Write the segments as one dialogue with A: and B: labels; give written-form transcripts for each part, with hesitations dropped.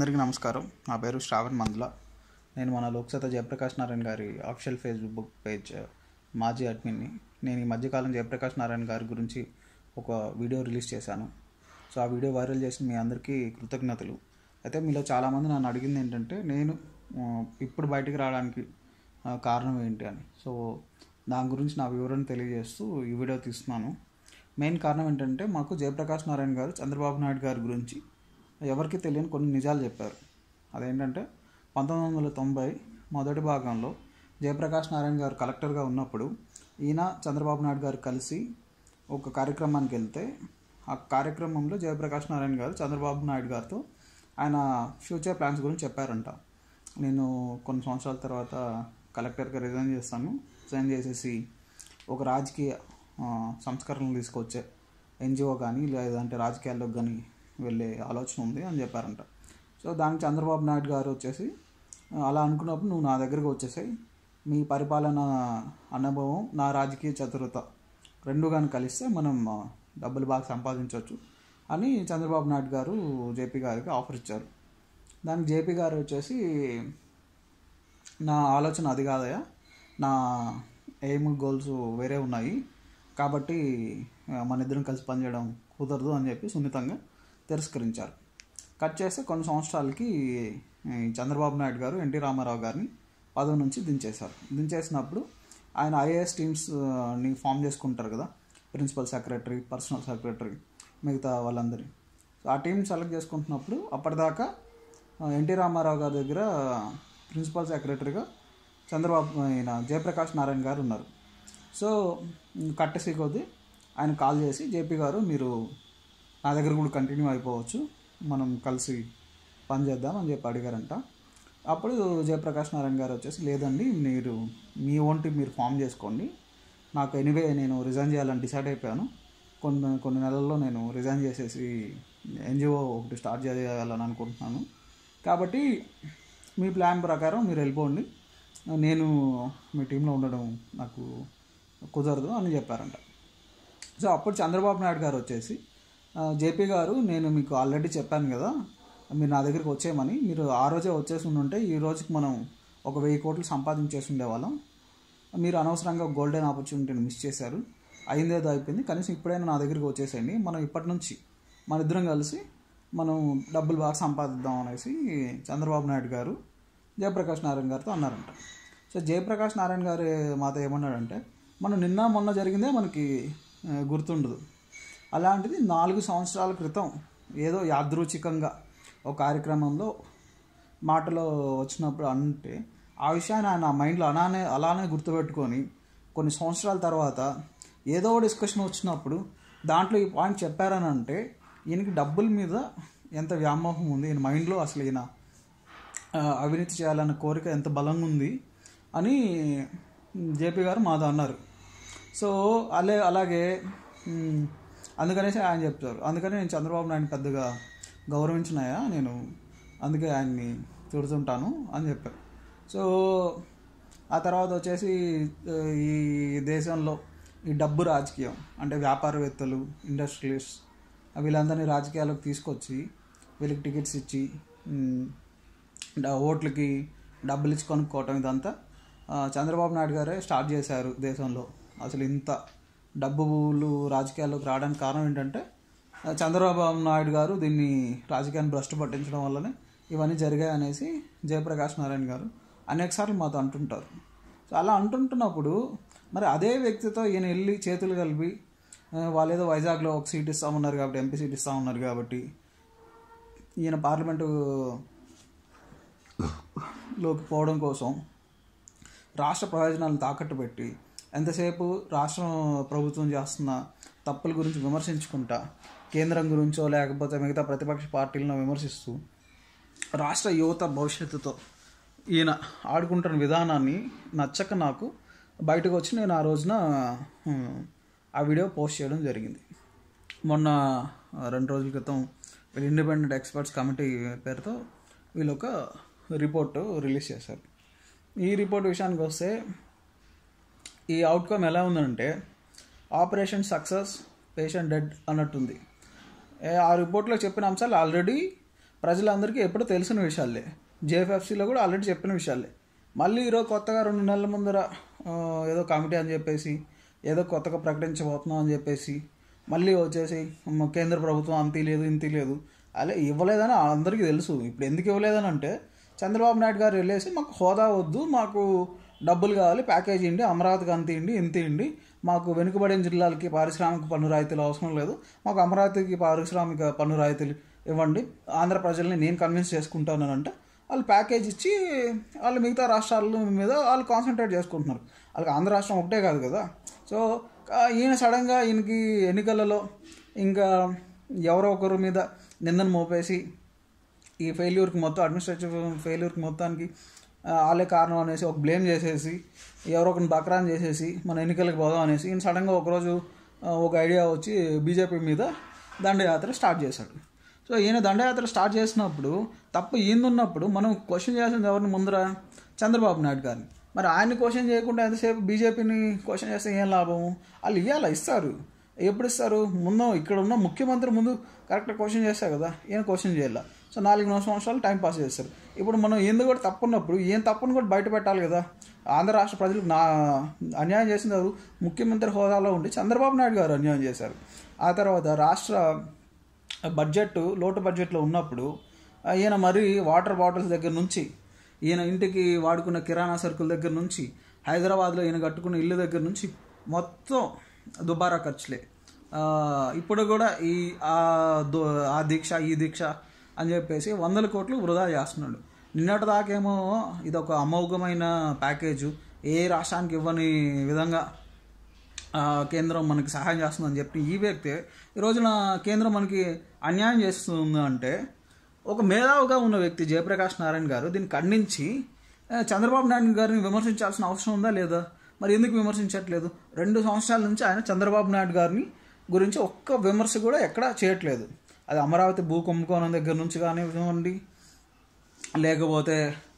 A: అందరికీ నమస్కారం. నా పేరు శ్రావణ్ మందుల. నేను మన లోక్సత్తా జయప్రకాష్ నారాయణ గారి ఆఫిషియల్ ఫేస్బుక్ పేజ్ మాజీ అడ్మిన్ని. నేను ఈ మధ్యకాలం జయప్రకాష్ నారాయణ గారి గురించి ఒక వీడియో రిలీజ్ చేశాను. సో ఆ వీడియో వైరల్ చేసిన మీ అందరికీ కృతజ్ఞతలు. అయితే మీలో చాలామంది నన్ను అడిగింది ఏంటంటే నేను ఇప్పుడు బయటికి రావడానికి కారణం ఏంటి అని. సో దాని గురించి నా వివరణ తెలియజేస్తూ ఈ వీడియో తీస్తున్నాను. మెయిన్ కారణం ఏంటంటే మాకు జయప్రకాష్ నారాయణ గారు చంద్రబాబు నాయుడు గారి గురించి ఎవరికి తెలియని కొన్ని నిజాలు చెప్పారు. అదేంటంటే 1990 మొదటి భాగంలో జయప్రకాష్ నారాయణ గారు కలెక్టర్గా ఉన్నప్పుడు ఈయన చంద్రబాబు నాయుడు గారు కలిసి ఒక కార్యక్రమానికి వెళ్తే ఆ కార్యక్రమంలో జయప్రకాష్ నారాయణ గారు చంద్రబాబు నాయుడు గారితో ఆయన ఫ్యూచర్ ప్లాన్స్ గురించి చెప్పారంట. నేను కొన్ని సంవత్సరాల తర్వాత కలెక్టర్గా రిజైన్ చేసేసి ఒక రాజకీయ సంస్కరణలు తీసుకొచ్చే ఎన్జిఓ కానీ లేదంటే రాజకీయాల్లోకి కానీ వెళ్ళే ఆలోచన ఉంది అని చెప్పారంట. సో దానికి చంద్రబాబు నాయుడు గారు వచ్చేసి అలా అనుకున్నప్పుడు నువ్వు నా దగ్గరకు వచ్చేసాయి, మీ పరిపాలన అనుభవం నా రాజకీయ చతురత రెండు కానీ కలిస్తే మనం డబ్బులు బాగా సంపాదించవచ్చు అని చంద్రబాబు నాయుడు గారు జేపీ గారికి ఆఫర్ ఇచ్చారు. దానికి జేపీ గారు వచ్చేసి నా ఆలోచన అది కాదయా, నా ఎయిమ్ గోల్స్ వేరే ఉన్నాయి కాబట్టి మన ఇద్దరం కలిసి పనిచేయడం కుదరదు అని చెప్పి సున్నితంగా తిరస్కరించారు. కట్ చేస్తే కొన్ని సంవత్సరాలకి చంద్రబాబు నాయుడు గారు ఎన్టీ రామారావు గారిని పదవి నుంచి దించేశారు. దించేసినప్పుడు ఆయన ఐఏఎస్ టీమ్స్ని ఫామ్ చేసుకుంటారు కదా, ప్రిన్సిపల్ సెక్రటరీ, పర్సనల్ సెక్రటరీ, మిగతా వాళ్ళందరి. సో ఆ టీం సెలెక్ట్ చేసుకుంటున్నప్పుడు అప్పటిదాకా ఎన్టీ రామారావు గారి దగ్గర ప్రిన్సిపల్ సెక్రటరీగా జయప్రకాష్ నారాయణ గారు ఉన్నారు. సో కట్టేసి కొద్దీ ఆయన కాల్ చేసి జేపీ గారు మీరు నా దగ్గర కూడా కంటిన్యూ అయిపోవచ్చు, మనం కలిసి పనిచేద్దాం అని చెప్పి అడిగారంట. అప్పుడు జయప్రకాష్ నారాయణ గారు వచ్చేసి లేదండి, మీరు మీ ఓన్ టీం మీరు ఫామ్ చేసుకోండి, నాకు ఎనీవే నేను రిజైన్ చేయాలని డిసైడ్ అయిపోయాను, కొన్ని నెలల్లో నేను రిజైన్ చేసేసి ఎన్జిఓ ఒకటి స్టార్ట్ చేయాలని అనుకుంటున్నాను, కాబట్టి మీ ప్లాన్ ప్రకారం మీరు వెళ్ళిపోండి, నేను మీ టీంలో ఉండడం నాకు కుదరదు అని చెప్పారంట. సో అప్పుడు చంద్రబాబు నాయుడు గారు వచ్చేసి జేపీ గారు నేను మీకు ఆల్రెడీ చెప్పాను కదా మీరు నా దగ్గరికి వచ్చేయమని, మీరు ఆ రోజే వచ్చేసి ఉంటే ఈ రోజుకి మనం ఒక 1000 కోట్లు సంపాదించేసి ఉండేవాళ్ళం, మీరు అనవసరంగా గోల్డెన్ ఆపర్చునిటీని మిస్ చేశారు, అయిందేదో అయిపోయింది, కనీసం ఇప్పుడైనా నా దగ్గరికి వచ్చేసేయండి, మనం ఇప్పటి నుంచి మన ఇద్దరం కలిసి మనం డబ్బులు బాగా సంపాదిద్దాం అనేసి చంద్రబాబు నాయుడు గారు జయప్రకాష్ నారాయణ గారితో అన్నారంట. సో జయప్రకాష్ నారాయణ గారు మాతో ఏమన్నాడంటే మనం నిన్న మొన్న జరిగిందే మనకి గుర్తుండదు, అలాంటిది 4 సంవత్సరాల క్రితం ఏదో యాదృచ్ఛికంగా ఒక కార్యక్రమంలో మాటలో వచ్చినప్పుడు అంటే ఆ విషయాన్ని ఆయన మైండ్లో అలానే గుర్తుపెట్టుకొని కొన్ని సంవత్సరాల తర్వాత ఏదో డిస్కషన్ వచ్చినప్పుడు దాంట్లో ఈ పాయింట్ చెప్పారని అంటే ఈయనకి డబ్బుల మీద ఎంత వ్యామోహం ఉంది, ఈయన మైండ్లో అసలు ఈయన అవినీతి చేయాలన్న కోరిక ఎంత బలంగా ఉంది అని జేపీ గారు మాతో అన్నారు. సో అలాగే అందుకనేసి ఆయన చెప్తారు, అందుకని నేను చంద్రబాబు నాయుడు పెద్దగా గౌరవించినాయా నేను, అందుకే ఆయన్ని తిడుతుంటాను అని చెప్పారు. సో ఆ తర్వాత వచ్చేసి ఈ దేశంలో ఈ డబ్బు రాజకీయం అంటే వ్యాపారవేత్తలు, ఇండస్ట్రియలిస్ట్ వీళ్ళందరినీ రాజకీయాల్లోకి తీసుకొచ్చి వీళ్ళకి టికెట్స్ ఇచ్చి ఓట్లకి డబ్బులు ఇచ్చి కొనుక్కోవటం ఇదంతా చంద్రబాబు నాయుడు గారే స్టార్ట్ చేశారు దేశంలో. అసలు ఇంత డబ్బులు రాజకీయాల్లోకి రావడానికి కారణం ఏంటంటే చంద్రబాబు నాయుడు గారు దీన్ని రాజకీయాన్ని భ్రష్టు పట్టించడం వల్లనే ఇవన్నీ జరిగాయి అనేసి జయప్రకాష్ నారాయణ గారు అనేకసార్లు మాతో అంటుంటారు. సో అలా అంటుంటున్నప్పుడు మరి అదే వ్యక్తితో ఈయన వెళ్ళి చేతులు కలిపి వాళ్ళు ఏదో వైజాగ్లో ఒక సీట్ ఇస్తామన్నారు కాబట్టి, ఎంపీ సీట్ ఇస్తామన్నారు కాబట్టి ఈయన పార్లమెంటులోకి పోవడం కోసం రాష్ట్ర ప్రయోజనాలను తాకట్టు పెట్టి ఎంతసేపు రాష్ట్ర ప్రభుత్వం చేస్తున్న తప్పుల గురించి విమర్శించుకుంటా కేంద్రం గురించో లేకపోతే మిగతా ప్రతిపక్ష పార్టీలను విమర్శిస్తూ రాష్ట్ర యువత భవిష్యత్తుతో ఈయన ఆడుకుంటున్న విధానాన్ని నచ్చక నాకు బయటకు వచ్చి నేను ఆ రోజున ఆ వీడియో పోస్ట్ చేయడం జరిగింది. మొన్న 2 రోజుల క్రితం వీళ్ళు ఇండిపెండెంట్ ఎక్స్పర్ట్స్ కమిటీ పేరుతో వీళ్ళు ఒక రిపోర్టు రిలీజ్ చేశారు. ఈ రిపోర్ట్ విషయానికి వస్తే ఈ అవుట్కమ్ ఎలా ఉందంటే ఆపరేషన్ సక్సెస్ పేషెంట్ డెడ్ అన్నట్టుంది. ఆ రిపోర్ట్లో చెప్పిన అంశాలు ఆల్రెడీ ప్రజలందరికీ ఎప్పుడూ తెలిసిన విషయాలే, జేఎఫ్ఎఫ్సీలో కూడా ఆల్రెడీ చెప్పిన విషయాలే. మళ్ళీ ఈరోజు కొత్తగా 2 నెలల ముందర ఏదో కమిటీ అని చెప్పేసి ఏదో కొత్తగా ప్రకటించబోతున్నాం అని చెప్పేసి మళ్ళీ వచ్చేసి కేంద్ర ప్రభుత్వం అంతీ లేదు ఇంతీ లేదు అలా ఇవ్వలేదని అందరికీ తెలుసు. ఇప్పుడు ఎందుకు ఇవ్వలేదని అంటే చంద్రబాబు నాయుడు గారు వెళ్ళేసి మాకు హోదా వద్దు, మాకు డబ్బులు కావాలి, ప్యాకేజీ ఇండి, అమరావతికి అంత ఇండి ఇంత ఇండి, మాకు వెనుకబడిన జిల్లాలకి పారిశ్రామిక పన్ను రాయితీలు అవసరం లేదు, మాకు అమరావతికి పారిశ్రామిక పన్ను రాయితీలు ఇవ్వండి, ఆంధ్ర ప్రజల్ని నేను కన్విన్స్ చేసుకుంటానని అంటే వాళ్ళు ప్యాకేజ్ ఇచ్చి వాళ్ళు మిగతా రాష్ట్రాల మీద వాళ్ళు కాన్సన్ట్రేట్ చేసుకుంటున్నారు. వాళ్ళకి ఆంధ్ర రాష్ట్రం ఒకటే కాదు కదా. సో ఈయన సడన్గా ఈయనకి ఎన్నికలలో ఇంకా ఎవరో ఒకరి మీద నిందను మోపేసి ఈ ఫెయిల్యూర్కి మొత్తం అడ్మినిస్ట్రేటివ్ ఫెయిల్యూర్కి మొత్తానికి వాళ్ళే కారణం అనేసి ఒక బ్లేమ్ చేసేసి ఎవరో ఒకరిని బక్రాన్ చేసేసి మన ఎన్నికలకు పోదాం అనేసి ఈయన సడన్గా ఒకరోజు ఒక ఐడియా వచ్చి బీజేపీ మీద దండయాత్ర స్టార్ట్ చేశాడు. సో ఈయన దండయాత్ర స్టార్ట్ చేసినప్పుడు తప్పు ఈయనన్నప్పుడు మనం క్వశ్చన్ చేయాల్సింది ఎవరిని ముందర? చంద్రబాబు నాయుడు గారిని. మరి ఆయన్ని క్వశ్చన్ చేయకుండా ఎంతసేపు బీజేపీని క్వశ్చన్ చేస్తే ఏం లాభం? వాళ్ళు ఇస్తారు. ఎప్పుడు ఇస్తారు? ముందు ఇక్కడ ఉన్న ముఖ్యమంత్రి ముందు కరెక్ట్గా క్వశ్చన్ చేస్తారు కదా, ఈయన క్వశ్చన్ చేయాల. సో 4 సంవత్సరాలు టైం పాస్ చేస్తారు. ఇప్పుడు మనం ఎందుకు కూడా తప్పున్నప్పుడు ఏం తప్పును కూడా బయట పెట్టాలి కదా. ఆంధ్ర రాష్ట్ర ప్రజలకు అన్యాయం చేసిన ముఖ్యమంత్రి హోదాలో ఉండి చంద్రబాబు నాయుడు గారు అన్యాయం చేశారు. ఆ తర్వాత రాష్ట్ర బడ్జెట్ లోటు బడ్జెట్లో ఉన్నప్పుడు ఈయన మరి వాటర్ బాటిల్స్ దగ్గర నుంచి, ఈయన ఇంటికి వాడుకున్న కిరాణా సరుకుల దగ్గర నుంచి, హైదరాబాద్లో ఈయన కట్టుకున్న ఇల్లు దగ్గర నుంచి మొత్తం దుబారా ఖర్చులే. ఇప్పుడు కూడా ఆ దీక్ష ఈ దీక్ష అని చెప్పేసి 100 కోట్లు వృధా చేస్తున్నాడు. నిన్నటి దాకేమో ఇదొక అమోఘమైన ప్యాకేజు, ఏ రాష్ట్రానికి ఇవ్వని విధంగా కేంద్రం మనకి సహాయం చేస్తుందని చెప్పి ఈ వ్యక్తి ఈరోజున కేంద్రం మనకి అన్యాయం చేస్తుంది అంటే ఒక మేధావుగా ఉన్న వ్యక్తి జయప్రకాష్ నారాయణ గారు దీన్ని ఖండించి చంద్రబాబు నాయుడు గారిని విమర్శించాల్సిన అవసరం ఉందా లేదా? మరి ఎందుకు విమర్శించట్లేదు? 2 సంవత్సరాల నుంచి ఆయన చంద్రబాబు నాయుడు గారిని గురించి ఒక్క విమర్శ కూడా ఎక్కడా చేయట్లేదు. అది అమరావతి భూ కుంభకోణం దగ్గర నుంచి కానివ్వండి, లేకపోతే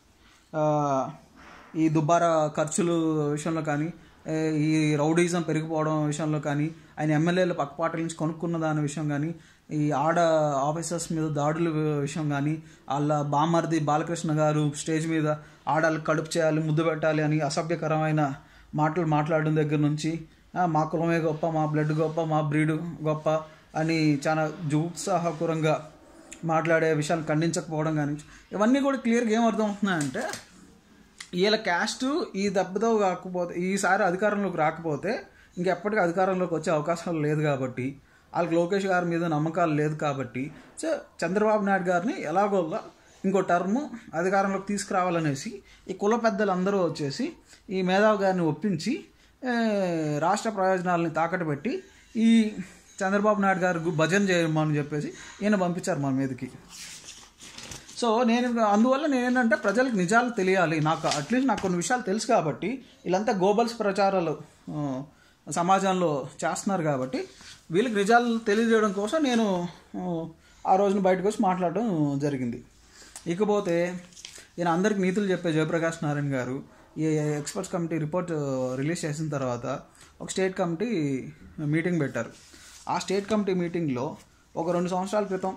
A: ఈ దుబారా ఖర్చుల విషయంలో కానీ, ఈ రౌడీజం పెరిగిపోవడం విషయంలో కానీ, ఆయన ఎమ్మెల్యేలు పక్కపాటల నుంచి కొనుక్కున్న దాని విషయం కానీ, ఈ ఆఫీసర్స్ మీద దాడుల విషయం కానీ, వాళ్ళ బామర్ది బాలకృష్ణ గారు స్టేజ్ మీద ఆడాళ్ళకి కడుపు చేయాలి, ముద్దు పెట్టాలి అని అసభ్యకరమైన మాటలు మాట్లాడడం దగ్గర నుంచి, మా కులమే గొప్ప, మా బ్లడ్ గొప్ప, మా బ్రీడ్ గొప్ప అని చాలా జుగుప్సాహకరంగా మాట్లాడే విషయాలు ఖండించకపోవడం కానీ, ఇవన్నీ కూడా క్లియర్గా ఏం అర్థం అవుతున్నాయంటే వీళ్ళ క్యాస్ట్ ఈ దెబ్బతో కాకపోతే, ఈసారి అధికారంలోకి రాకపోతే ఇంకెప్పటికీ అధికారంలోకి వచ్చే అవకాశం లేదు కాబట్టి, వాళ్ళకి లోకేష్ గారి మీద నమ్మకాలు లేదు కాబట్టి, సో చంద్రబాబు నాయుడు గారిని ఎలాగోలా ఇంకో టర్ము అధికారంలోకి తీసుకురావాలనేసి ఈ కుల పెద్దలందరూ వచ్చేసి ఈ మేధావి గారిని ఒప్పించి రాష్ట్ర ప్రయోజనాలని తాకట్టు పెట్టి ఈ చంద్రబాబు నాయుడు గారు భజన చేయమని చెప్పేసి ఈయన పంపించారు మన మీదకి. సో అందువల్ల నేనేంటంటే ప్రజలకు నిజాలు తెలియాలి, అట్లీస్ట్ నాకు కొన్ని విషయాలు తెలుసు కాబట్టి, వీళ్ళంతా గోబల్స్ ప్రచారాలు సమాజంలో చేస్తున్నారు కాబట్టి వీళ్ళకి నిజాలు తెలియజేయడం కోసం నేను ఆ రోజున బయటకు వచ్చి మాట్లాడడం జరిగింది. ఇకపోతే ఈయన అందరికి నీతులు చెప్పే జయప్రకాష్ నారాయణ గారు ఈ ఎక్స్పర్ట్స్ కమిటీ రిపోర్ట్ రిలీజ్ చేసిన తర్వాత ఒక స్టేట్ కమిటీ మీటింగ్ పెట్టారు. ఆ స్టేట్ కమిటీ మీటింగ్లో ఒక 2 సంవత్సరాల క్రితం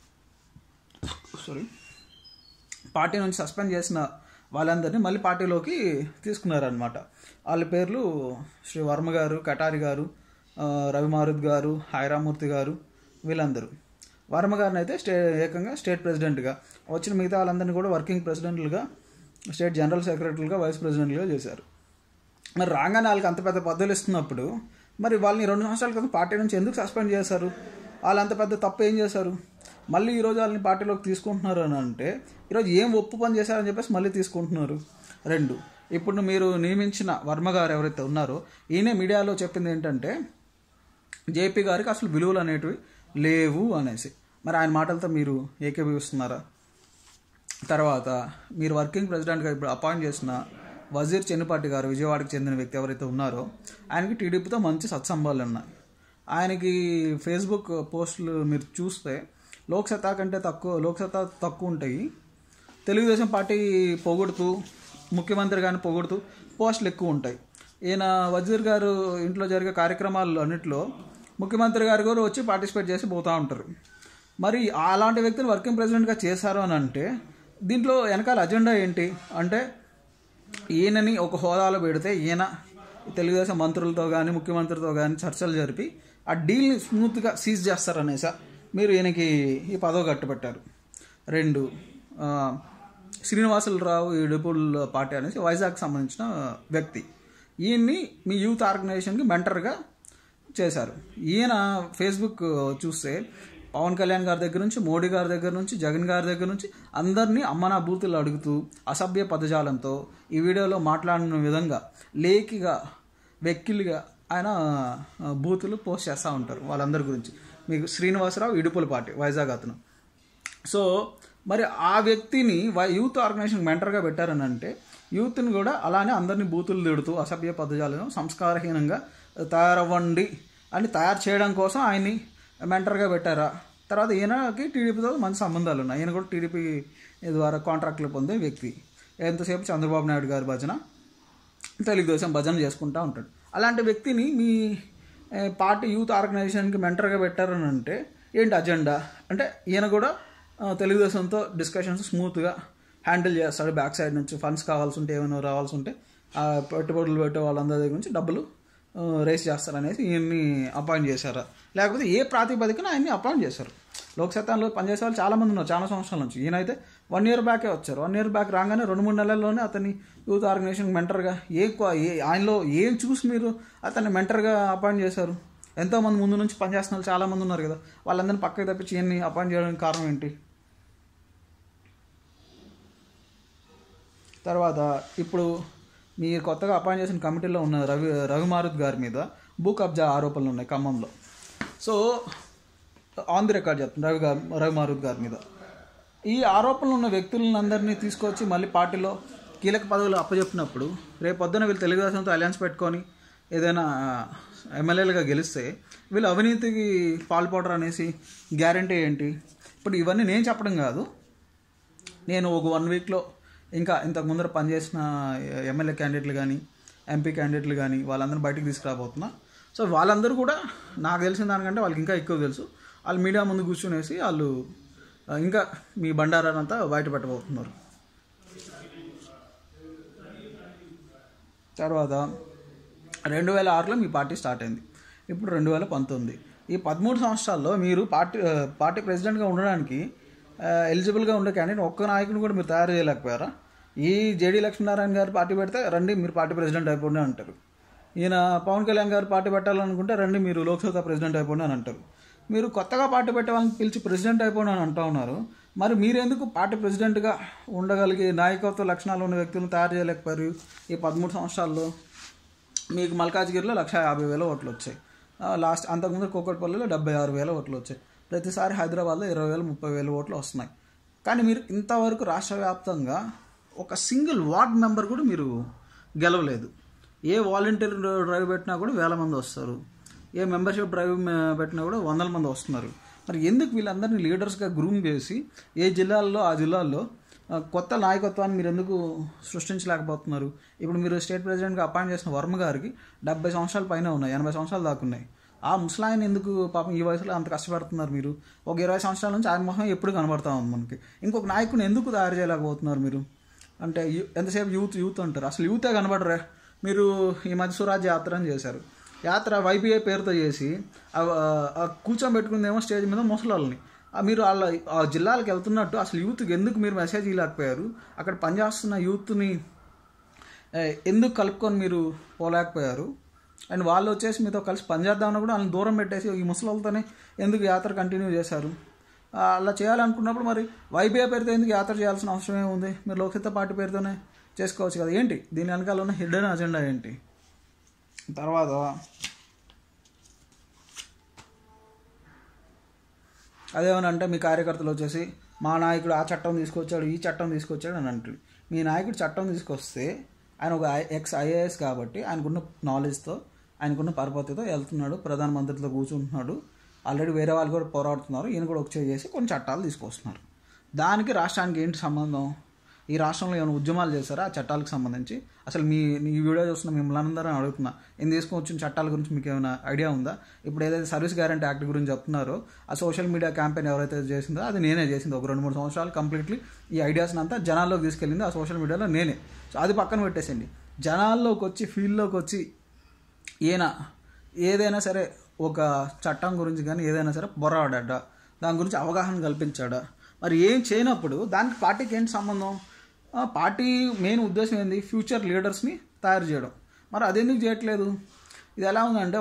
A: పార్టీ నుంచి సస్పెండ్ చేసిన వాళ్ళందరినీ మళ్ళీ పార్టీలోకి తీసుకున్నారనమాట. వాళ్ళ పేర్లు శ్రీ వర్మ గారు, కటారి గారు, రవిమారుద్ గారు, హైరామూర్తి గారు, వీళ్ళందరూ. వర్మ గారిని అయితే ఏకంగా స్టేట్ ప్రెసిడెంట్గా, వచ్చిన మిగతా వాళ్ళందరినీ కూడా వర్కింగ్ ప్రెసిడెంట్లుగా, స్టేట్ జనరల్ సెక్రటరీలుగా, వైస్ ప్రెసిడెంట్లుగా చేశారు. మరి రాగానే వాళ్ళకి అంత పెద్ద పదవులు ఇస్తున్నప్పుడు మరి వాళ్ళని 2 సంవత్సరాల క్రితం పార్టీ నుంచి ఎందుకు సస్పెండ్ చేశారు? వాళ్ళు అంత పెద్ద తప్పు ఏం చేశారు? మళ్ళీ ఈరోజు వాళ్ళని పార్టీలోకి తీసుకుంటున్నారు అని అంటే ఈరోజు ఏం ఒప్పు పని చేశారని చెప్పేసి మళ్ళీ తీసుకుంటున్నారు. 2, ఇప్పుడు మీరు నియమించిన వర్మ గారు ఎవరైతే ఉన్నారో ఈయనే మీడియాలో చెప్పింది ఏంటంటే జేపీ గారికి అసలు విలువలు అనేటివి లేవు అనేసి. మరి ఆయన మాటలతో మీరు ఏకీభవిస్తున్నారా? తర్వాత మీరు వర్కింగ్ ప్రెసిడెంట్గా ఇప్పుడు అపాయింట్ చేసిన వజీర్ చెన్నిపాటి గారు, విజయవాడకి చెందిన వ్యక్తి ఎవరైతే ఉన్నారో ఆయనకి టీడీపీతో మంచి సత్సంబాలు ఉన్నాయి. ఆయనకి ఫేస్బుక్ పోస్టులు మీరు చూస్తే లోక్సత్తా కంటే తక్కువ ఉంటాయి. తెలుగుదేశం పార్టీ పొగుడుతూ, ముఖ్యమంత్రి గారిని పొగుడుతూ పోస్టులు ఎక్కువ ఉంటాయి. ఈయన వజీర్ గారు ఇంట్లో జరిగే కార్యక్రమాలు అన్నింటిలో ముఖ్యమంత్రి గారు కూడా వచ్చి పార్టిసిపేట్ చేసి పోతూ ఉంటారు. మరి అలాంటి వ్యక్తిని వర్కింగ్ ప్రెసిడెంట్గా చేశారు అని అంటే దీంట్లో వెనకాల అజెండా ఏంటి అంటే ఈయనని ఒక హోదాలో పెడితే ఈయన తెలుగుదేశం మంత్రులతో కానీ ముఖ్యమంత్రితో కానీ చర్చలు జరిపి ఆ డీల్ని స్మూత్గా సీజ్ చేస్తారనేసా మీరు ఈయనకి ఈ పదవి కట్టుబెట్టారు. 2 శ్రీనివాసులరావు ఇడుపుల్ పార్టీ అనేసి వైజాగ్కి సంబంధించిన వ్యక్తి, ఈయన్ని మీ యూత్ ఆర్గనైజేషన్కి మెంటర్గా చేశారు. ఈయన ఫేస్బుక్ చూస్తే పవన్ కళ్యాణ్ గారి దగ్గర నుంచి, మోడీ గారి దగ్గర నుంచి, జగన్ గారి దగ్గర నుంచి అందరినీ అమ్మనా బూతులు అడుగుతూ అసభ్య పదజాలంతో ఈ వీడియోలో మాట్లాడిన విధంగా లేకిగా వెక్కిలిగా ఆయన బూతులు పోస్ట్ చేస్తూ ఉంటారు వాళ్ళందరి గురించి. మీకు శ్రీనివాసరావు ఇడుపుల పార్టీ వైజాగ్ అతను. సో మరి ఆ వ్యక్తిని యూత్ ఆర్గనైజేషన్ మెంటర్గా పెట్టారని అంటే యూత్ని కూడా అలానే అందరినీ బూతులు తిడుతూ అసభ్య పదజాలను సంస్కారహీనంగా తయారవ్వండి అని తయారు చేయడం కోసం ఆయన్ని మెంటర్గా పెట్టారా? తర్వాత ఈయనకి టీడీపీతో మంచి సంబంధాలు ఉన్నాయి. ఈయన కూడా టీడీపీ ద్వారా కాంట్రాక్ట్లు పొందే వ్యక్తి. ఎంతసేపు చంద్రబాబు నాయుడు గారి భజన, తెలుగుదేశం భజన చేసుకుంటూ ఉంటాడు. అలాంటి వ్యక్తిని మీ పార్టీ యూత్ ఆర్గనైజేషన్కి మెంటర్గా పెట్టారని అంటే ఏంటి అజెండా అంటే ఈయన కూడా తెలుగుదేశంతో డిస్కషన్స్ స్మూత్గా హ్యాండిల్ చేస్తాడు. బ్యాక్ సైడ్ నుంచి ఫండ్స్ కావాల్సి ఉంటే, ఏమైనా రావాల్సి ఉంటే పెట్టుబడులు పెట్టే వాళ్ళందరి దగ్గర నుంచి డబ్బులు రేస్ చేస్తారనేసి ఈయన్ని అపాయింట్ చేశారా? లేకపోతే ఏ ప్రాతిపదికన ఆయన్ని అపాయింట్ చేశారు? లోక్సత్తాలో పనిచేసే వాళ్ళు చాలామంది ఉన్నారు చాలా సంవత్సరాల నుంచి. ఈయనైతే 1 year బ్యాకే వచ్చారు. 1 year బ్యాక్ రాగానే 2-3 నెలల్లోనే అతన్ని యూత్ ఆర్గనైజేషన్ మెంటర్గా ఆయనలో ఏం చూసి మీరు అతన్ని మెంటర్గా అపాయింట్ చేశారు? ఎంతోమంది ముందు నుంచి పనిచేస్తున్న వాళ్ళు చాలామంది ఉన్నారు కదా, వాళ్ళందరినీ పక్కకి తప్పించి ఈయన్ని అపాయింట్ చేయడానికి కారణం ఏంటి? తర్వాత ఇప్పుడు మీరు కొత్తగా అపాయింట్ చేసిన కమిటీలో ఉన్న రవిమారుత్ గారి మీద భూ కబ్జా ఆరోపణలు ఉన్నాయి ఖమ్మంలో. సో ఆన్ ది రికార్డ్ చెప్తాను రవిమారుత్ గారి మీద ఈ ఆరోపణలు ఉన్న వ్యక్తులందరినీ తీసుకొచ్చి మళ్ళీ పార్టీలో కీలక పదవులు అప్పచెప్పినప్పుడు రేపొద్దున వీళ్ళు తెలుగుదేశంతో అలయన్స్ పెట్టుకొని ఏదైనా ఎమ్మెల్యేలుగా గెలిస్తే వీళ్ళు అవినీతికి పాల్పడరు అనేసి గ్యారంటీ ఏంటి? ఇప్పుడు ఇవన్నీ నేను చెప్పడం కాదు, నేను ఒక 1 weekలో ఇంకా ఇంతకు ముందర పనిచేసిన ఎమ్మెల్యే క్యాండిడేట్లు కానీ ఎంపీ క్యాండిడేట్లు కానీ వాళ్ళందరూ బయటకు తీసుకురాబోతున్నా. సో వాళ్ళందరూ కూడా నాకు తెలిసిన దానికంటే వాళ్ళకి ఇంకా ఎక్కువ తెలుసు. వాళ్ళు మీడియా ముందు కూర్చునేసి వాళ్ళు ఇంకా మీ బండారానంతా బయట పెట్టబోతున్నారు. తర్వాత 2006లో మీ పార్టీ స్టార్ట్ అయింది, ఇప్పుడు 2019. ఈ 13 సంవత్సరాల్లో మీరు పార్టీ ప్రెసిడెంట్గా ఉండడానికి ఎలిజిబుల్గా ఉండే క్యాండిడేట్ ఒక్క నాయకుని కూడా మీరు తయారు చేయలేకపోయారా? ఈ జేడీ లక్ష్మీనారాయణ గారు పార్టీ పెడితే రండి మీరు పార్టీ ప్రెసిడెంట్ అయిపోండి అంటారు. ఈయన పవన్ కళ్యాణ్ గారు పార్టీ పెట్టాలనుకుంటే రండి మీరు లోక్సభ ప్రెసిడెంట్ అయిపోండి అని అంటారు. మీరు కొత్తగా పార్టీ పెట్టే వాళ్ళని పిలిచి ప్రెసిడెంట్ అయిపోండి అని అంటూ ఉన్నారు. మరి మీరెందుకు పార్టీ ప్రెసిడెంట్గా ఉండగలిగే నాయకత్వ లక్షణాలు ఉన్న వ్యక్తులను తయారు చేయలేకపోయారు? ఈ 13 సంవత్సరాల్లో మీకు మల్కాజ్గిరిలో 150,000 ఓట్లు వచ్చాయి. లాస్ట్ అంతకుముందు కూకట్పల్లిలో 76,000 ఓట్లు వచ్చాయి. ప్రతిసారి హైదరాబాద్లో 20,000, 30,000 ఓట్లు వస్తున్నాయి. కానీ మీరు ఇంతవరకు రాష్ట్ర వ్యాప్తంగా ఒక సింగిల్ వార్డ్ మెంబర్ కూడా మీరు గెలవలేదు. ఏ వాలంటీర్ డ్రైవ్ పెట్టినా కూడా 1,000 మంది వస్తారు, ఏ మెంబర్షిప్ డ్రైవ్ పెట్టినా కూడా 100 మంది వస్తున్నారు. మరి ఎందుకు వీళ్ళందరినీ లీడర్స్గా గ్రూమ్ చేసి ఏ జిల్లాల్లో ఆ జిల్లాల్లో కొత్త నాయకత్వాన్ని మీరు ఎందుకు సృష్టించలేకపోతున్నారు? ఇప్పుడు మీరు స్టేట్ ప్రెసిడెంట్గా అపాయింట్ చేసిన వర్మ గారికి 70 సంవత్సరాల పైన ఉన్నాయి, 80 సంవత్సరాలు దాకా ఉన్నాయి. ఆ ముసలాయన ఎందుకు పాపం ఈ వయసులో అంత కష్టపడుతున్నారు? మీరు ఒక 20 సంవత్సరాల నుంచి ఆయన మొహం ఎప్పుడు కనబడతా ఉంది మనకి. ఇంకొక నాయకుని ఎందుకు తయారు చేయలేకపోతున్నారు మీరు? అంటే ఎంతసేపు యూత్ అంటారు, అసలు యూతే కనబడరే. మీరు ఈ మధ్య స్వరాజ్య యాత్ర అని చేశారు. యాత్ర వైబీఐ పేరుతో చేసి కూర్చోబెట్టుకుందేమో స్టేజ్ మీద ముసలాళ్ళని. మీరు వాళ్ళ ఆ జిల్లాలకు వెళ్తున్నట్టు అసలు యూత్కి ఎందుకు మీరు మెసేజ్ ఇవ్వలేకపోయారు? అక్కడ పనిచేస్తున్న యూత్ని ఎందుకు కలుపుకొని మీరు పోలేకపోయారు? అండ్ వాళ్ళు వచ్చేసి మీతో కలిసి పనిచేద్దామని కూడా వాళ్ళని దూరం పెట్టేసి ఈ ముసలితోనే ఎందుకు యాత్ర కంటిన్యూ చేశారు? అలా చేయాలనుకున్నప్పుడు మరి వైబీఐ పేరుతో ఎందుకు యాత్ర చేయాల్సిన అవసరం ఏముంది? మీరు లోక్సత్తా పార్టీ పేరుతోనే చేసుకోవచ్చు కదా. ఏంటి దీని వెనకాల ఉన్న హిడెన్ అజెండా ఏంటి? తర్వాత అదేమనంటే మీ కార్యకర్తలు వచ్చేసి మా నాయకుడు ఆ చట్టం తీసుకొచ్చాడు, ఈ చట్టం తీసుకొచ్చాడు అని అంటాడు. మీ నాయకుడు చట్టం తీసుకొస్తే ఆయన ఒక IAS కాబట్టి ఆయనకున్న నాలెడ్జ్తో ఆయనకున్న పరపతితో వెళ్తున్నాడు, ప్రధానమంత్రితో కూర్చుంటున్నాడు. ఆల్రెడీ వేరే వాళ్ళు కూడా పోరాడుతున్నారు, ఈయన కూడా ఒక చేసి కొన్ని చట్టాలు తీసుకొస్తున్నారు. దానికి రాష్ట్రానికి ఏంటి సంబంధం? ఈ రాష్ట్రంలో ఏమైనా ఉద్యమాలు చేశారా ఆ చట్టాలకు సంబంధించి? అసలు ఈ వీడియో చూస్తున్న మిమ్మల్ని అందరూ అడుగుతున్నా, నేను తీసుకొచ్చిన చట్టాల గురించి మీకు ఏమైనా ఐడియా ఉందా? ఇప్పుడు ఏదైతే సర్వీస్ గ్యారంటీ యాక్ట్ గురించి చెప్తున్నారో ఆ సోషల్ మీడియా క్యాంపెయిన్ ఎవరైతే చేసిందో అది నేనే చేసింది. ఒక 2-3 సంవత్సరాలు కంప్లీట్లీ ఈ ఐడియాస్ని అంతా జనాల్లోకి తీసుకెళ్ళింది ఆ సోషల్ మీడియాలో నేనే. సో అది పక్కన పెట్టేసండి, జనాల్లోకి వచ్చి ఫీల్డ్లోకి వచ్చి ఈయన ఏదైనా సరే ఒక చట్టం గురించి కానీ ఏదైనా సరే పోరాడా, దాని గురించి అవగాహన కల్పించాడా? మరి ఏం చేయనప్పుడు దానికి పార్టీకి ఏంటి సంబంధం? పార్టీ మెయిన్ ఉద్దేశం ఏంది? ఫ్యూచర్ లీడర్స్ని తయారు చేయడం. మరి అదెందుకు చేయట్లేదు? ఇది ఎలా ఉందంటే,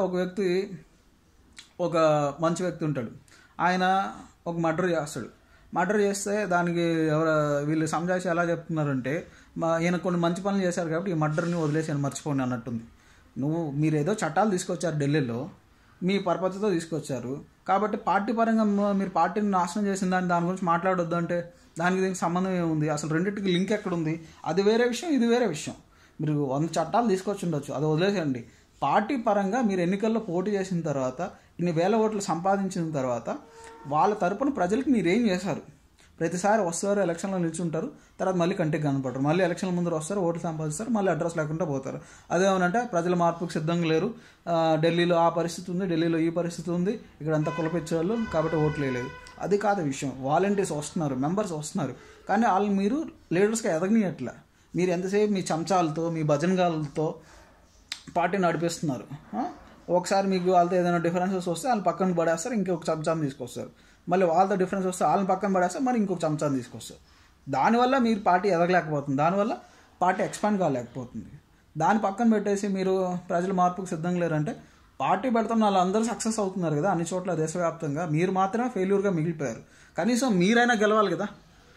A: ఒక మంచి వ్యక్తి ఉంటాడు, ఆయన ఒక మర్డర్ చేస్తాడు. మర్డర్ చేస్తే దానికి వీళ్ళు సంజాయిషి ఎలా చెప్తున్నారంటే, ఈయన కొన్ని మంచి పనులు చేశారు కాబట్టి ఈ మర్డర్ని వదిలేసి ఆయన మర్చిపోండి అన్నట్టుంది. మీరు ఏదో చట్టాలు తీసుకొచ్చారు ఢిల్లీలో, మీ పరపతితో తీసుకొచ్చారు కాబట్టి పార్టీ పరంగా మీరు పార్టీని నాశనం చేసిన దాని గురించి మాట్లాడొద్దు అంటే దానికి దీనికి సంబంధం ఏముంది? అసలు రెండింటికి లింక్ ఎక్కడుంది? అది వేరే విషయం, ఇది వేరే విషయం. మీరు 100 చట్టాలు తీసుకొచ్చి ఉండొచ్చు, అది వదిలేసేయండి. పార్టీ పరంగా మీరు ఎన్నికల్లో పోటీ చేసిన తర్వాత, ఇన్ని వేల ఓట్లు సంపాదించిన తర్వాత వాళ్ళ తరపున ప్రజలకు మీరేం చేశారు? ప్రతిసారి వస్తారు, ఎలక్షన్లో నిల్చుంటారు, తర్వాత మళ్ళీ కంటికి కనపడరు, మళ్ళీ ఎలక్షన్ల ముందు వస్తారు, ఓట్లు సంపాదిస్తారు, మళ్ళీ అడ్రస్ లేకుండా పోతారు. అదేమనంటే ప్రజల మార్పుకు సిద్ధంగా లేరు, ఢిల్లీలో ఆ పరిస్థితి ఉంది, ఢిల్లీలో ఈ పరిస్థితి ఉంది, ఇక్కడంతా కులపిచ్చేవాళ్ళు కాబట్టి ఓట్లు వేయలేదు. అది కాదు విషయం. వాలంటీర్స్ వస్తున్నారు, మెంబర్స్ వస్తున్నారు, కానీ వాళ్ళు మీరు లీడర్స్గా ఎదగనియట్లా. మీరు ఎంతసేపు మీ చెంచాలతో మీ భజనగాలతో పార్టీ నడిపిస్తున్నారు. ఒకసారి మీకు వాళ్ళతో ఏదైనా డిఫరెన్సెస్ వస్తే వాళ్ళు పక్కన పడేస్తారు, ఇంకొక చెంచాన్ని తీసుకొస్తారు. మళ్ళీ వాళ్ళతో డిఫరెన్స్ వస్తే వాళ్ళని పక్కన పడేస్తారు, మరి ఇంకొక చెంచాన్ని తీసుకొస్తారు. దానివల్ల మీరు పార్టీ ఎదగలేకపోతుంది, దానివల్ల పార్టీ ఎక్స్పాండ్ కాలేకపోతుంది. దాన్ని పక్కన పెట్టేసి మీరు ప్రజల మార్పుకు సిద్ధంగా లేరంటే పార్టీ పెడుతున్న వాళ్ళందరూ సక్సెస్ అవుతున్నారు కదా అన్ని చోట్ల దేశవ్యాప్తంగా, మీరు మాత్రమే ఫెయిల్యూర్గా మిగిలిపోయారు. కనీసం మీరైనా గెలవాలి కదా,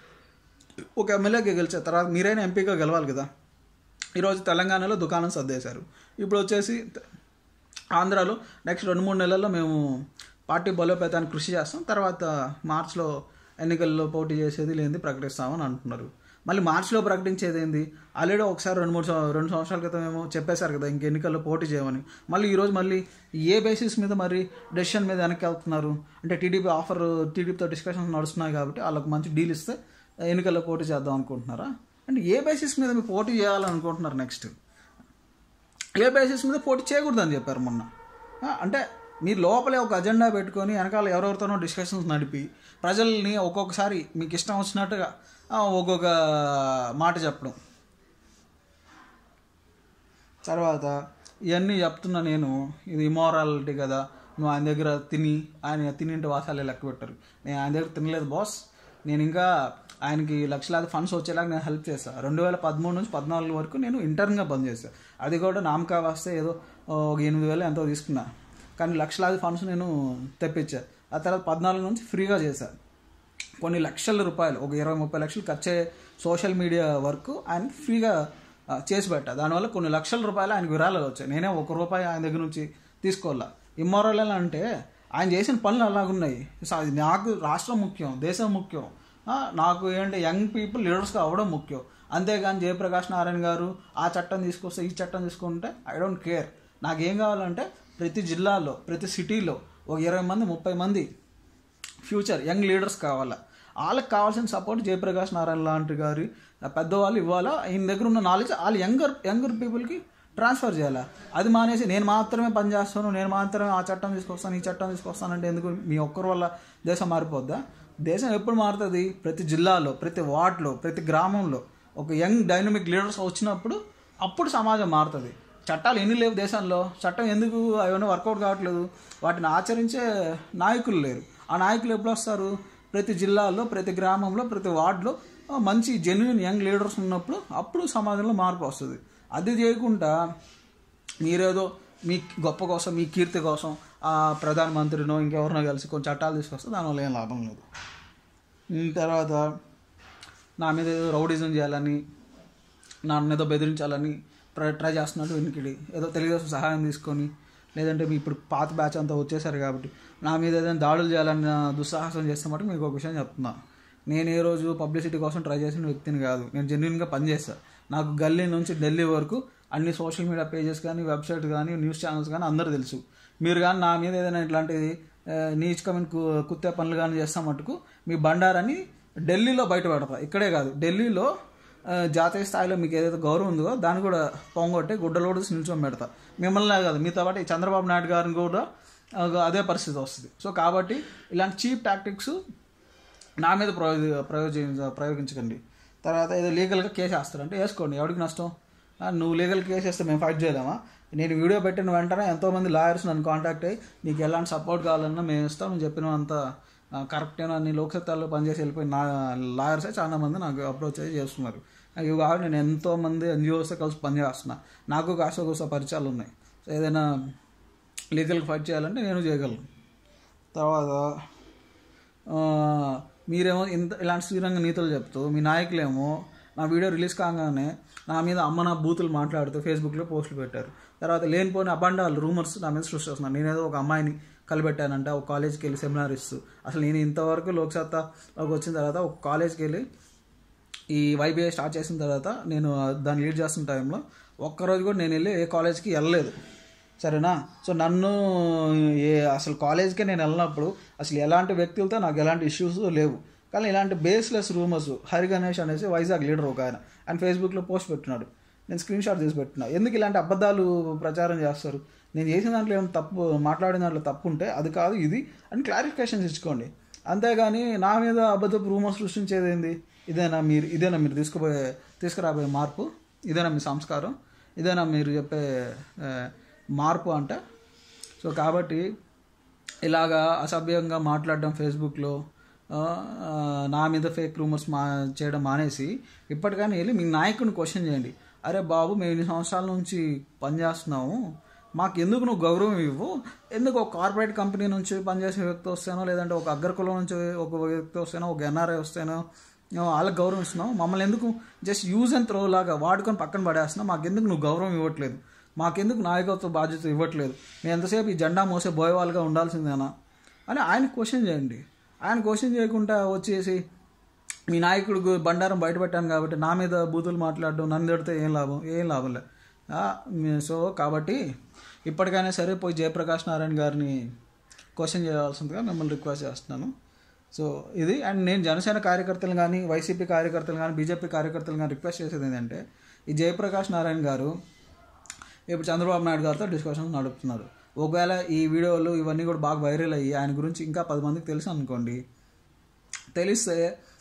A: ఒక ఎమ్మెల్యేగా గెలిచే తర్వాత మీరైనా ఎంపీగా గెలవాలి కదా. ఈరోజు తెలంగాణలో దుకాణం సర్దేశారు, ఇప్పుడు వచ్చేసి ఆంధ్రాలో నెక్స్ట్ 2-3 నెలల్లో మేము పార్టీ బలోపేతానికి కృషి చేస్తాం, తర్వాత మార్చిలో ఎన్నికల్లో పోటీ చేసేది లేనిది ప్రకటిస్తామని అంటున్నారు. మళ్ళీ మార్చిలో ప్రకటించేది ఏంది? ఆల్రెడీ ఒకసారి 2 సంవత్సరాల క్రితం ఏమో చెప్పేశారు కదా ఇంక ఎన్నికల్లో పోటీ చేయమని. మళ్ళీ ఈరోజు మళ్ళీ ఏ బేసిస్ మీద మరి డెసిషన్ మీద వెనక్కి వెళ్తున్నారు అంటే, టీడీపీతో డిస్కషన్స్ నడుస్తున్నాయి కాబట్టి వాళ్ళకు మంచి డీల్ ఇస్తే ఎన్నికల్లో పోటీ చేద్దాం అనుకుంటున్నారా? అంటే ఏ బేసిస్ మీద మీరు పోటీ చేయాలనుకుంటున్నారు? నెక్స్ట్ ఏ బేసిస్ మీద పోటీ చేయకూడదని చెప్పారు మొన్న. అంటే మీరు లోపలే ఒక అజెండా పెట్టుకొని వెనకాల ఎవరెవరితోనో డిస్కషన్స్ నడిపి ప్రజల్ని ఒక్కొక్కసారి మీకు ఇష్టం వచ్చినట్టుగా ఒక్కొక్క మాట చెప్పడం. తర్వాత ఇవన్నీ చెప్తున్నా నేను, ఇది ఇమోరాలిటీ కదా, నువ్వు ఆయన దగ్గర ఆయన తినింటి వాసాలే లెక్క పెట్టారు. నేను ఆయన దగ్గర తినలేదు బాస్, నేను ఇంకా ఆయనకి లక్షలాది ఫండ్స్ వచ్చేలాగా నేను హెల్ప్ చేస్తాను. 2013 నుంచి 2014 వరకు నేను ఇంటర్న్గా పనిచేస్తాను, అది కూడా నామకా వస్తే ఏదో ఒక 8,000 ఎంతో తీసుకున్నా, కానీ లక్షలాది ఫండ్స్ నేను తెప్పించాను. ఆ తర్వాత 2014 నుంచి ఫ్రీగా చేశాను. కొన్ని లక్షల రూపాయలు, ఒక 20-30 లక్షలు ఖర్చే సోషల్ మీడియా వర్క్ ఆయన ఫ్రీగా చేసి పెట్టా. దానివల్ల కొన్ని లక్షల రూపాయలు ఆయనకు విరాళాలు వచ్చాయి. నేనే ₹1 ఆయన దగ్గర నుంచి తీసుకోవాలా. ఇమ్మోరల్ అంటే ఆయన చేసిన పనులు అలాగున్నాయి. నాకు రాష్ట్రం ముఖ్యం, దేశం ముఖ్యం, నాకు ఏంటంటే యంగ్ పీపుల్ లీడర్స్గా అవ్వడం ముఖ్యం. అంతేగాని జయప్రకాష్ నారాయణ గారు ఆ చట్టం తీసుకొస్తే ఈ చట్టం తీసుకుంటే ఐ డోంట్ కేర్. నాకేం కావాలంటే ప్రతి జిల్లాలో ప్రతి సిటీలో ఒక 20 మంది 30 మంది ఫ్యూచర్ యంగ్ లీడర్స్ కావాలా. వాళ్ళకి కావాల్సిన సపోర్ట్ జయప్రకాష్ నారాయణ లాంటి గారి పెద్దవాళ్ళు ఇవ్వాలా. ఈయన దగ్గర ఉన్న నాలెడ్జ్ వాళ్ళు యంగర్ పీపుల్కి ట్రాన్స్ఫర్ చేయాలా. అది మానేసి నేను మాత్రమే పనిచేస్తాను, నేను మాత్రమే ఆ చట్టం తీసుకొస్తాను, ఈ చట్టం తీసుకొస్తానంటే ఎందుకు? మీ ఒక్కరి వల్ల దేశం మారిపోద్దా? దేశం ఎప్పుడు మారుతుంది? ప్రతి జిల్లాలో, ప్రతి వార్డులో, ప్రతి గ్రామంలో ఒక యంగ్ డైనమిక్ లీడర్స్ వచ్చినప్పుడు అప్పుడు సమాజం మారుతుంది. చట్టాలు ఎన్ని లేవు దేశంలో, చట్టం ఎందుకు అవన్నీ వర్కౌట్ కావట్లేదు? వాటిని ఆచరించే నాయకులు లేరు. ఆ నాయకులు ఎప్పుడు వస్తారు? ప్రతి జిల్లాలో, ప్రతి గ్రామంలో, ప్రతి వార్డులో మంచి జెన్యున్ యంగ్ లీడర్స్ ఉన్నప్పుడు అప్పుడు సమాజంలో మార్పు వస్తుంది. అది చేయకుండా మీరేదో మీ గొప్ప కోసం, మీ కీర్తి కోసం ఆ ప్రధానమంత్రినో ఇంకెవరినో కలిసి కొన్ని చట్టాలు తీసుకొస్తే దానివల్ల ఏం లాభం లేదు. తర్వాత నా మీద ఏదో రౌడిజం చేయాలని, నా ఏదో బెదిరించాలని ట్రై చేస్తున్నట్టు వెనుకిడి ఏదో తెలుగుదేశం సహాయం తీసుకొని, లేదంటే మీ ఇప్పుడు పాత బ్యాచ్ అంతా వచ్చేసారు కాబట్టి నా మీద ఏదైనా దాడులు చేయాలని దుస్సాహసం చేస్తే మటుకు మీకు ఒక విషయం చెప్తున్నా, నేను ఏ రోజు పబ్లిసిటీ కోసం ట్రై చేసిన వ్యక్తిని కాదు. నేను జెన్యున్గా పనిచేస్తాను. నాకు గల్లీ నుంచి ఢిల్లీ వరకు అన్ని సోషల్ మీడియా పేజెస్ కానీ, వెబ్సైట్ కానీ, న్యూస్ ఛానల్స్ కానీ అందరూ తెలుసు. మీరు కానీ నా మీద ఏదైనా ఇట్లాంటి నీచుకమైన కుత్తే పనులు కానీ చేస్తాం మటుకు మీ బండారని ఢిల్లీలో బయట పెడతా. ఇక్కడే కాదు, ఢిల్లీలో జాతీయ స్థాయిలో మీకు ఏదైతే గౌరవం ఉందో దాన్ని కూడా పొంగొట్టి గుడ్డలోడు నిల్చొని పెడతా. మిమ్మల్ని కాదు, మీతో పాటు చంద్రబాబు నాయుడు గారిని కూడా అదే పరిస్థితి వస్తుంది. సో కాబట్టి ఇలాంటి చీప్ టాక్టిక్స్ నా మీద ప్రయోగించకండి. తర్వాత ఏదో లీగల్గా కేసు వేస్తారంటే వేసుకోండి, ఎవరికి నష్టం? నువ్వు లీగల్ కేసు వేస్తే మేము ఫైట్ చేయలేమా? నేను వీడియో పెట్టిన వెంటనే ఎంతోమంది లాయర్స్ నన్ను కాంటాక్ట్ అయ్యి నీకు ఎలాంటి సపోర్ట్ కావాలన్నా మేము ఇస్తాం, నువ్వు చెప్పినంత కరెక్టేనా అని లోక్సత్తాల్లో పనిచేసి వెళ్ళిపోయిన నా లాయర్సే చాలామంది నాకు అప్రోచ్ అయ్యి చేస్తున్నారు. ఇవి కాదు, నేను ఎంతోమంది ఎన్జిఓస్తో కలిసి పనిచేస్తున్నా, నాకు కాసోకోసా పరిచయాలు ఉన్నాయి. సో ఏదైనా లీగల్గా ఫైట్ చేయాలంటే నేను చేయగలను. తర్వాత మీరేమో ఇలాంటి శ్రీరంగ నీతులు చెప్తూ మీ నాయకులేమో నా వీడియో రిలీజ్ కాగానే నా మీద అమ్మ నా బూతులు మాట్లాడుతూ ఫేస్బుక్లో పోస్టులు పెట్టారు. తర్వాత లేనిపోయిన అబండాలు రూమర్స్ నా మీద సృష్టిస్తున్నాను. నేనేదో ఒక అమ్మాయిని కలిపెట్టానంటే ఒక కాలేజ్కి వెళ్ళి సెమినార్ ఇస్తూ, అసలు నేను ఇంతవరకు లోక్సత్తాలోకి వచ్చిన తర్వాత ఒక కాలేజ్కి వెళ్ళి ఈ వైబీఐ స్టార్ట్ చేసిన తర్వాత నేను దాన్ని లీడ్ చేస్తున్న టైంలో ఒక్కరోజు కూడా నేను వెళ్ళి ఏ కాలేజ్కి వెళ్ళలేదు, సరేనా? సో నన్ను అసలు కాలేజ్కే నేను వెళ్ళినప్పుడు అసలు ఎలాంటి వ్యక్తులతో నాకు ఎలాంటి ఇష్యూస్ లేవు. కానీ ఇలాంటి బేస్లెస్ రూమర్స్ హరి గణేష్ అనేసి వైజాగ్ లీడర్ ఒక ఆయన ఫేస్బుక్లో పోస్ట్ పెట్టినాడు, నేను స్క్రీన్ షాట్ తీసి పెట్టినా. ఎందుకు ఇలాంటి అబద్ధాలు ప్రచారం చేస్తారు? నేను చేసిన దాంట్లో ఏమైనా తప్పు, మాట్లాడిన దాంట్లో తప్పు ఉంటే అది కాదు ఇది అని క్లారిఫికేషన్స్ ఇచ్చుకోండి. అంతేగాని నా మీద అబద్ధపు రూమర్స్ సృష్టించేది ఏంది? ఇదేనా మీరు తీసుకురాబోయే మార్పు? ఇదేనా మీ సంస్కారం? ఇదేనా మీరు చెప్పే మార్పు అంటే? సో కాబట్టి ఇలాగా అసభ్యంగా మాట్లాడడం ఫేస్బుక్లో, నా మీద ఫేక్ రూమర్స్ చేయడం మానేసి ఇప్పటికైనా వెళ్ళి మీ నాయకుడిని క్వశ్చన్ చేయండి. అరే బాబు, మేము ఇన్ని సంవత్సరాల నుంచి పనిచేస్తున్నాము, మాకు ఎందుకు నువ్వు గౌరవం ఇవ్వు? ఎందుకు ఒక కార్పొరేట్ కంపెనీ నుంచి పనిచేసే వ్యక్తి వస్తేనో, లేదంటే ఒక అగ్రకులం నుంచి ఒక వ్యక్తి వస్తేనో, ఒక ఎన్ఆర్ఐ వస్తేనో వాళ్ళకి గౌరవం ఇస్తున్నావు, మమ్మల్ని ఎందుకు జస్ట్ యూజ్ అండ్ త్రో లాగా వాడుకొని పక్కన పడేస్తున్నావు? మాకెందుకు నువ్వు గౌరవం ఇవ్వట్లేదు? మాకెందుకు నాయకత్వ బాధ్యత ఇవ్వట్లేదు? మేము ఎంతసేపు ఈ జెండా మోసే బోయవాళ్ళుగా ఉండాల్సిందేనా అని ఆయన క్వశ్చన్ చేయండి. ఆయన క్వశ్చన్ చేయకుండా వచ్చేసి మీ నాయకుడు బండారం బయటపెట్టాను కాబట్టి నా మీద బూతులు మాట్లాడడం, నన్ను తిడితే ఏం లాభంలే. సో కాబట్టి ఇప్పటికైనా సరే పోయి జయప్రకాష్ నారాయణ గారిని క్వశ్చన్ చేయాల్సిందిగా మిమ్మల్ని రిక్వెస్ట్ చేస్తున్నాను. సో ఇది. అండ్ నేను జనసేన కార్యకర్తలు కానీ, వైసీపీ కార్యకర్తలు కానీ, బీజేపీ కార్యకర్తలు కానీ రిక్వెస్ట్ చేసేది ఏంటంటే, ఈ జయప్రకాష్ నారాయణ గారు ఇప్పుడు చంద్రబాబు నాయుడు గారితో డిస్కషన్స్ నడుపుతున్నారు. ఒకవేళ ఈ వీడియోలు ఇవన్నీ కూడా బాగా వైరల్ అయ్యి ఆయన గురించి ఇంకా 10 మందికి తెలుసు అనుకోండి, తెలిస్తే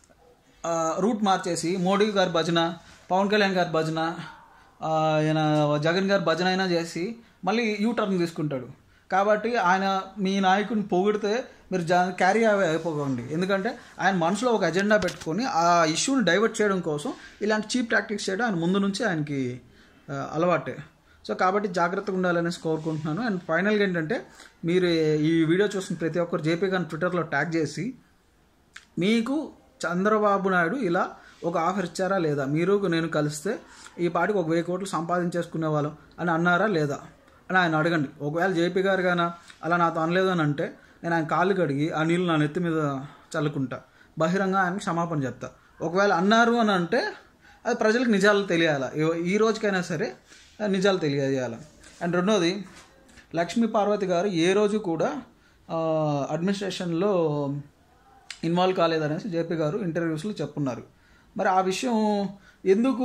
A: రూట్ మార్చేసి మోడీ గారి భజన, పవన్ కళ్యాణ్ గారి భజన, ఆయన జగన్ గారి భజన అయినా చేసి మళ్ళీ యూటర్న్ తీసుకుంటాడు. కాబట్టి ఆయన మీ నాయకుడిని పొగిడితే మీరు క్యారీ అయిపోకండి. ఎందుకంటే ఆయన మనసులో ఒక ఎజెండా పెట్టుకొని ఆ ఇష్యూని డైవర్ట్ చేయడం కోసం ఇలాంటి చీప్ టాక్టిక్స్ చేయడం ఆయన ముందు నుంచి ఆయనకి అలవాటే. సో కాబట్టి జాగ్రత్తగా ఉండాలనేసి కోరుకుంటున్నాను. అండ్ ఫైనల్గా ఏంటంటే, మీరు ఈ వీడియో చూసిన ప్రతి ఒక్కరు జేపీ గారిని ట్విట్టర్లో ట్యాగ్ చేసి మీకు చంద్రబాబు నాయుడు ఇలా ఒక ఆఫర్ ఇచ్చారా లేదా, మీరు నేను కలిస్తే ఈ పాటికి 1,000 కోట్లు సంపాదించేసుకునే వాళ్ళం అని అన్నారా లేదా అని ఆయన అడగండి. ఒకవేళ జేపీ గారు కానీ అలా నాతో అనలేదు అని అంటే నేను ఆయన కాళ్ళు కడిగి ఆ నీళ్ళు నా నెత్తి మీద చల్లుకుంటా, బహిరంగ ఆయనకి క్షమాపణ చెప్తా. ఒకవేళ అన్నారు అని అంటే అది ప్రజలకు నిజాలు తెలియాలి, ఈ రోజుకైనా సరే నిజాలు తెలియజేయాలి. అండ్ రెండోది, లక్ష్మీ పార్వతి గారు ఏ రోజు కూడా అడ్మినిస్ట్రేషన్లో ఇన్వాల్వ్ కాలేదనేసి జేపీ గారు ఇంటర్వ్యూస్లో చెప్పున్నారు. మరి ఆ విషయం ఎందుకు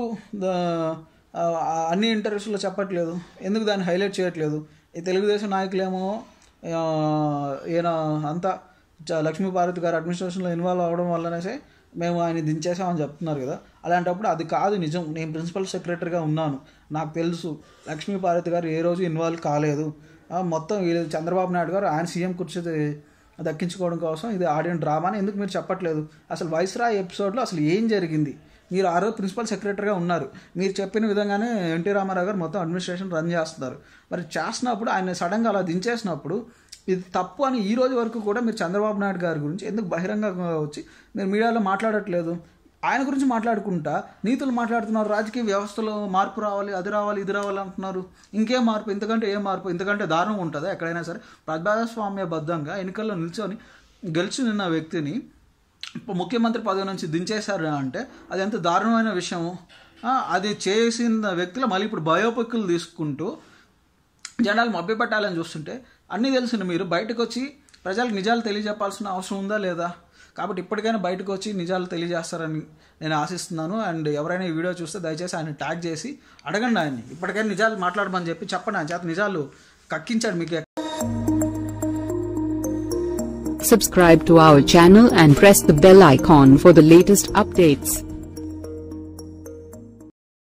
A: అన్ని ఇంటర్వ్యూస్లో చెప్పట్లేదు? ఎందుకు దాన్ని హైలైట్ చేయట్లేదు? ఈ తెలుగుదేశం నాయకులేమో ఈయన అంతా లక్ష్మీ పార్వతి గారు అడ్మినిస్ట్రేషన్లో ఇన్వాల్వ్ అవ్వడం వల్లనేసే మేము ఆయన దించేసామని చెప్తున్నారు కదా. అలాంటప్పుడు అది కాదు నిజం. నేను ప్రిన్సిపల్ సెక్రటరీగా ఉన్నాను, నాకు తెలుసు లక్ష్మీ పార్వతి గారు ఏ రోజు ఇన్వాల్వ్ కాలేదు. మొత్తం చంద్రబాబు నాయుడు గారు ఆయన సీఎం కుర్చీ దక్కించుకోవడం కోసం ఇది ఆడియో డ్రామా అని ఎందుకు మీరు చెప్పట్లేదు? అసలు వైస్రాయ్ ఎపిసోడ్లో అసలు ఏం జరిగింది? మీరు ఆ రోజు ప్రిన్సిపల్ సెక్రటరీగా ఉన్నారు, మీరు చెప్పిన విధంగానే ఎన్టీ రామారావు గారు మొత్తం అడ్మినిస్ట్రేషన్ రన్ చేస్తున్నారు. మరి చేస్తున్నప్పుడు ఆయన సడన్గా అలా దించేసినప్పుడు ఇది తప్పు అని ఈ రోజు వరకు కూడా మీరు చంద్రబాబు నాయుడు గారి గురించి ఎందుకు బహిరంగంగా వచ్చి మీరు మీడియాలో మాట్లాడట్లేదు? ఆయన గురించి మాట్లాడుకుంటా నీతులు మాట్లాడుతున్నారు. రాజకీయ వ్యవస్థలో మార్పు రావాలి, అది రావాలి, ఇది రావాలి అంటున్నారు. ఇంకేం మార్పు? ఇంతకంటే ఏం మార్పు? ఇంతకంటే దారుణం ఉంటుందా ఎక్కడైనా సరే? ప్రజాస్వామ్యబద్ధంగా ఎన్నికల్లో గెలిచి నిన్న వ్యక్తిని ముఖ్యమంత్రి పదవి నుంచి దించేశారు అంటే అది ఎంత దారుణమైన విషయము. అది చేసిన వ్యక్తులు మళ్ళీ ఇప్పుడు బయోపిక్లు తీసుకుంటూ జనాలు మభ్యపెట్టాలని చూస్తుంటే అన్నీ తెలిసిన మీరు బయటకు వచ్చి ప్రజలకు నిజాలు తెలియజెప్పాల్సిన అవసరం ఉందా లేదా? కాబట్టి ఇప్పటికైనా బయటకు వచ్చి నిజాలు తెలియజేస్తారని నేను ఆశిస్తున్నాను. అండ్ ఎవరైనా ఈ వీడియో చూస్తే దయచేసి ఆయన ట్యాగ్ చేసి అడగండి ఆయన్ని, ఇప్పటికైనా నిజాలు మాట్లాడమని చెప్పి చెప్పండి. ఆయన చేత నిజాలు కక్కించాడు మీకు.
B: Subscribe to our channel and press the bell icon for the latest updates.